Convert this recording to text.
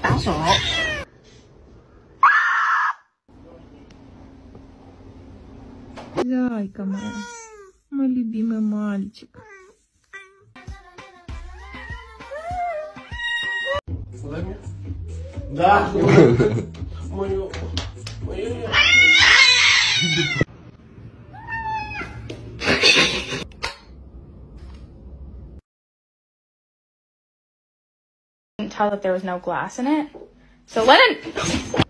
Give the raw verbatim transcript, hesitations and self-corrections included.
打手。Зайка моя, мой любимый мальчик. Да. Мою. Мою. Tell that there was no glass in it. So Lennon